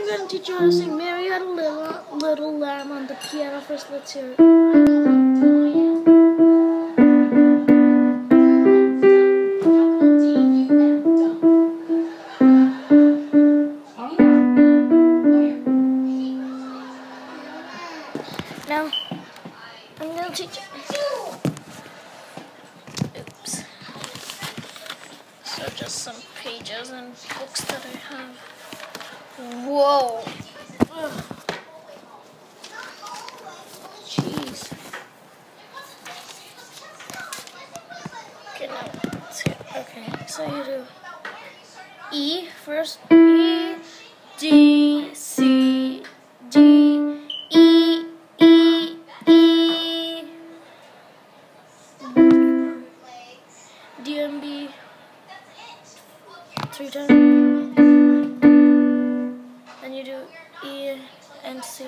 gonna teach you how to sing Mary Had a Little Lamb on the piano first. Let's hear it. Now, I'm gonna teach you. Oops. So just some pages and books that I have. Whoa. Ugh. Jeez. Okay, now let's see. Okay, so you do E first. E, D, C, D, E, E, E, D and B 3 times. Then you do E and C.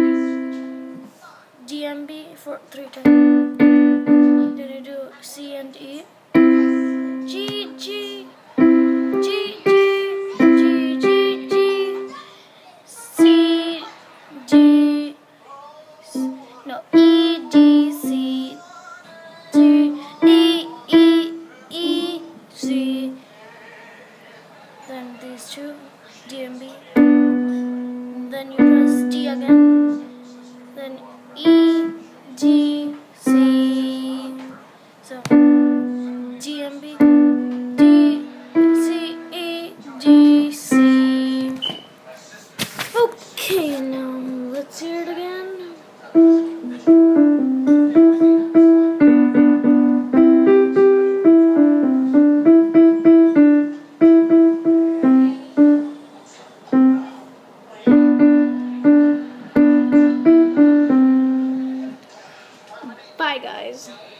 D and B for 3 times. Then you do C and E. G, G, G, G, G, G, G, C, D, no, E, D, C, D, E, E, E, C. Then these two, D and B. Then you press D again. Then E, D, C. So D and B, D, C, E, D, C. Okay, now let's hear it again. Bye, guys.